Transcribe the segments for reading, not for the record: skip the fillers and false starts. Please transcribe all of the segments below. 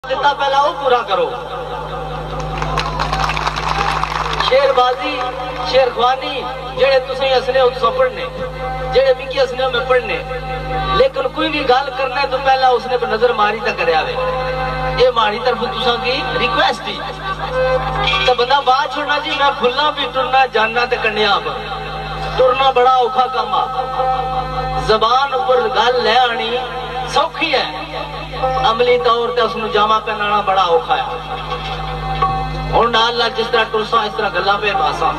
दिता पहला वो पूरा करो। शेरबाजी शेरख्वानी जेड़े तुसें हसने हो तुस पढ़ने, जेड़े मिकी हसने हो मैं पढ़ने, लेकिन कोई भी गल करना तो पहला उसने को नजर मारी तो करे आवे। ये माड़ी तरफ तुसा की रिक्वेस्ट ही तो बंदा बात छोड़ना जी मैं फुल्ला भी टुरना जानना ते कन्या टुरना बड़ा औखा काम आ। जबान ऊपर गल ले आनी सौखी है, अमली तौर पर उसनु जामा पहनाना बड़ा औखा है। और नाल जिस तरह टुरसा इस तरह गल्ला पे बासा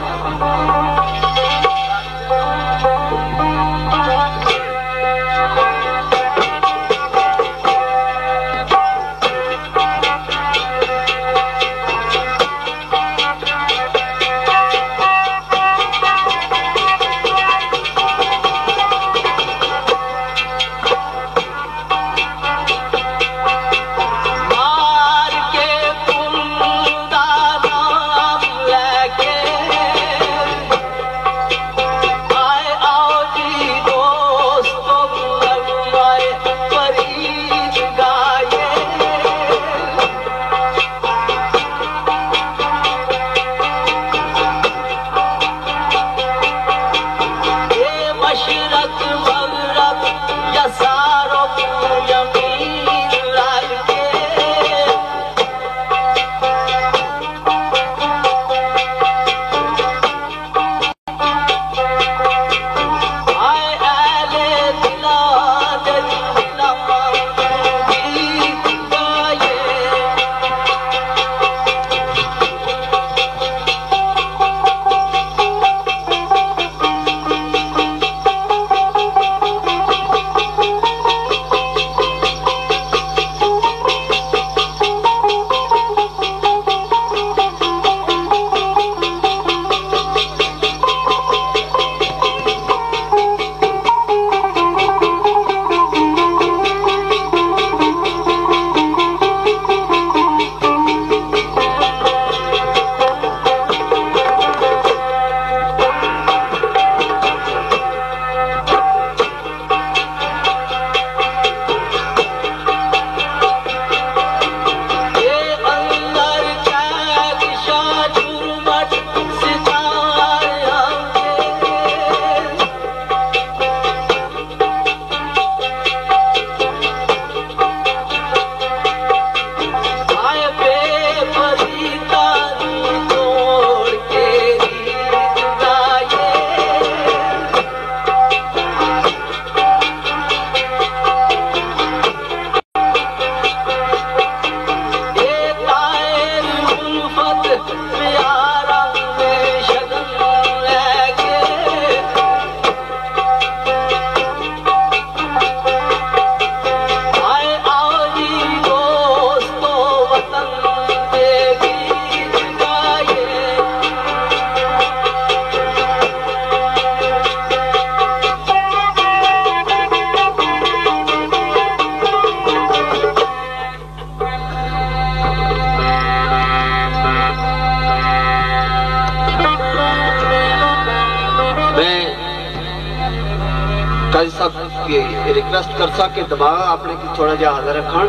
रिक्वेस्ट कर सके दबाव आपने की थोड़ा जा हाजिर रखन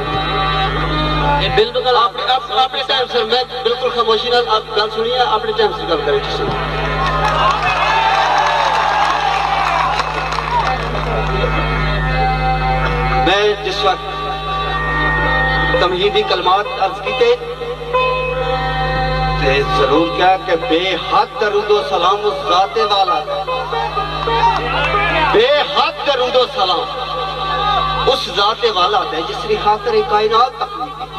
बिल्कुल आपने टाइम सर मैं बिल्कुल खामोशी नाल आप गल सुनिए अपने टाइम से गल करें। मैं जिस वक्त तमहीदी कलमात अर्ज कीते ते जरूर क्या कि बेहद दरूदो सलाम उस जाते वाला, बेहद दरूदो सलाम उस जाते वाला है जिसकी खातिर कायनात तक।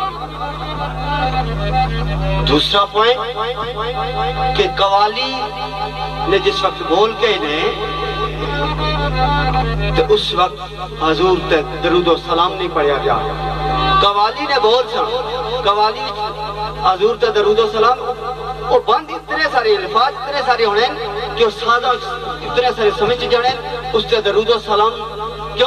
दूसरा पॉइंट कि कवाली ने जिस वक्त बोल के ने तो उस वक्त हजूर तक दरूदो सलाम नहीं पढ़ा गया। कवाली ने बोल सा कवाली हजूर तक दरूदो सलाम वो बंद इतने सारे अल्फाज इतने सारे होने कि सादा इतने सारे समझ जाने उससे दरूदो सलाम क्यों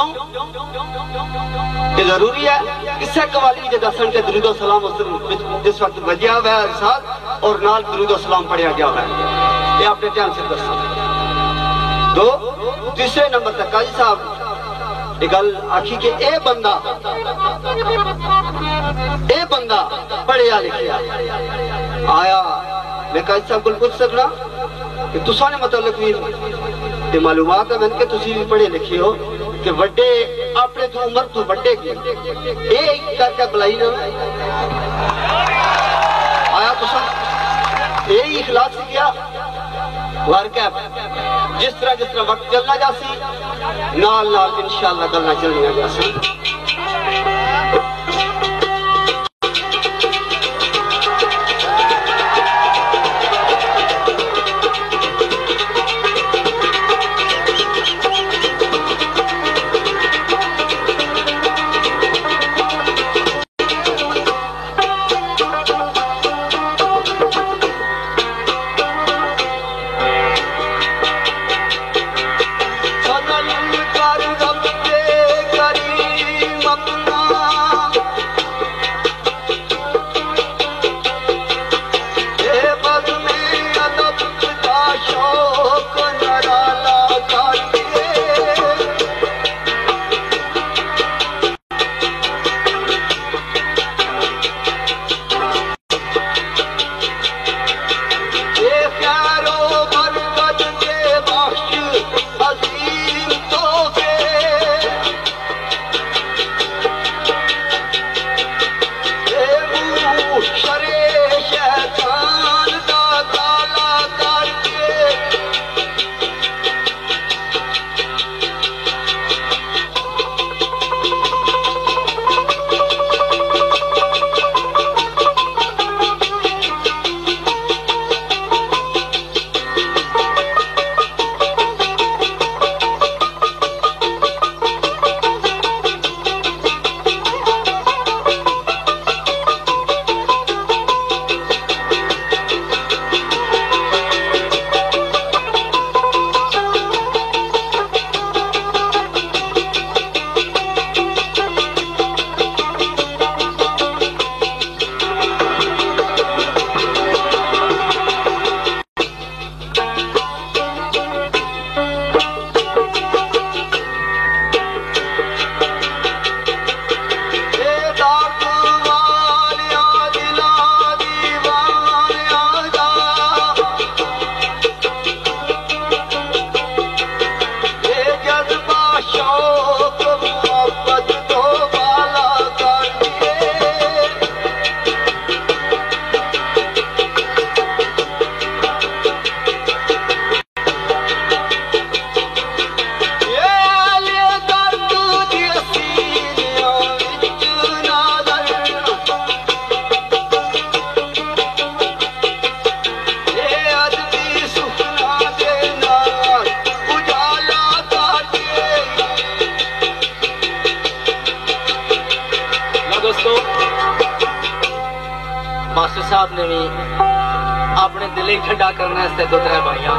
ये जरूरी है। इससे कवाली के दसन के दरूदो सलाम जिस वक्त बजिया हुआ है और नाल दरूदो सलाम पढ़ा गया हुआ है, ये आपने ध्यान से दसा। दो तीसरे नंबर तक काजी साहब गल आखी कि ए बंदा पढ़िया लिखिया आया। मैं कहा सब कुछ पूछ सकना कि तुसा ने मतलब भी मालूमात है मैंने कि तुसी भी पढ़े लिखे हो कि वड्डे अपने तो उम्र तो वड्डे की ए करके बुलाई ना आया तुसा यही इखलास से किया वर्क है। जिस तरह वक्त चलना जासी नाल नाल इंशाअल्लाह गल्लां चलनियां जासी। मास्टर साहब ने भी अपने दिल ठंडा करने दो त्रै भाइया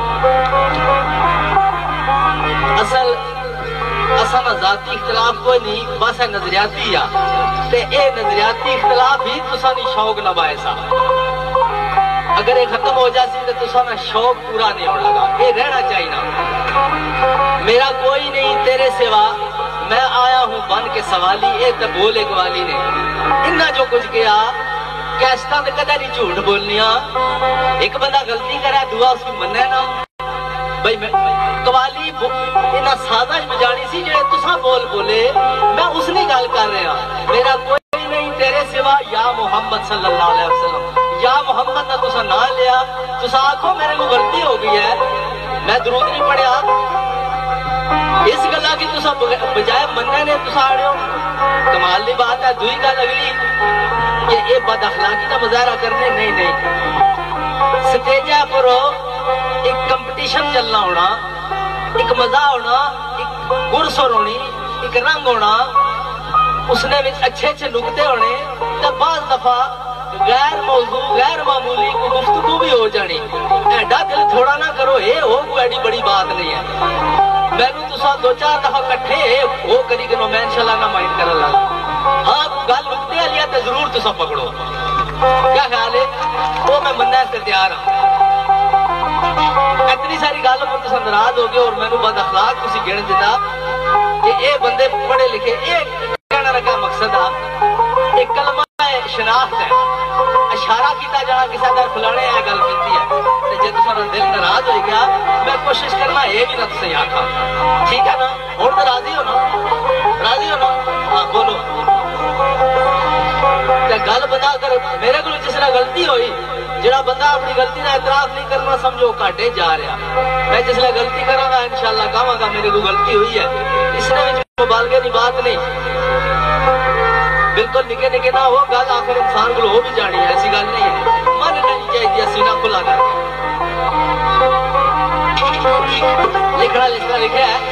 असल जाती इख्तलाफ कोई नहीं, बस है नजरियाती आ ते ए नजरियाती इख्तलाफ ही तुसा नी शौक न बायसा। अगर ये खत्म हो जाती तो तुसा ना शौक पूरा नहीं होने लगा। ये रहना चाहिए ना, मेरा कोई नहीं तेरे सिवा, मैं आया हूँ बन के सवाली। ये तो बोले गवाली ने इन्ना जो कुछ किया कैस्टा तो कदा नहीं झूठ बोलनिया। एक बंदा गलती करे दुआ उसकी मन्ने ना भाई। मैं कवाली इन्ना सादा बजानी सी जेड़े तुसा बोल बोले, मैं उसने गल कर रहा। मेरा कोई नहीं तेरे सिवा, या मोहम्मद सल्लल्लाहु अलैहि वसल्लम, या मोहम्मद ना तुसा ना लिया। तुसा आखो मेरे को गलती हो गई है, मैं दरूद नहीं पढ़िया। इस गला की तुसा बजाय मन्ने ने तुसा आड़ियो। कमाल की बात है। दुई गल अगली कि ये बद अखलाकी का मुजाहरा करने नहीं स्टेजा पर एक कंपटीशन चलना होना, एक मजा होना, एक गुरसुर होनी, एक रंग होना, उसने भी अच्छे अच्छे नुकते होने। तो बाज दफा गैर मौजू गैर मामूली को गुफ्तगू भी हो जानी। एडा दिल थोड़ा ना करो, ये हो कोई एडी बड़ी बात नहीं है। मैनू तुसा दो चार दफा कट्ठे वो करी करो, मैं इंशाल्लाह ना माइंड कर लगा। हाँ गल नुकते लिया तो जरूर तुसा पकड़ो, क्या ख्याल है? वो मैं मनना से तैयार हाँ। इतनी सारी गल पर तुसा नाराज हो गए और मैनू बद अखलाक तुसी गिन दिता। कि ये बंदे पढ़े लिखे, ये कहने का मकसद है एक कलमा है, शनाख्त है, इशारा किया जाना किसी का फलाने है गल की है, जे तुम्हारा दिल नाराज हो गया मैं कोशिश करना ये भी ना तुम आखा, ठीक है ना? और तो राजी हो ना, राजी हो ना? हाँ बोलो। गल बता कर मेरे को जिसने गलती हुई, जरा बंदा अपनी गलती का एतराफ नहीं करना समझो घाटे जा रहा। मैं जिसने गलती करा इंशाल्लाह कहांगा मेरे को गलती हुई है, इसने मुबालगे की बात नहीं, बिल्कुल निके निके ना हो गल, आखिर इंसान को हो भी जानी है, ऐसी गल नहीं है, मन नहीं चाहिए सीना खुला करके। लिखना लिखा लिखा है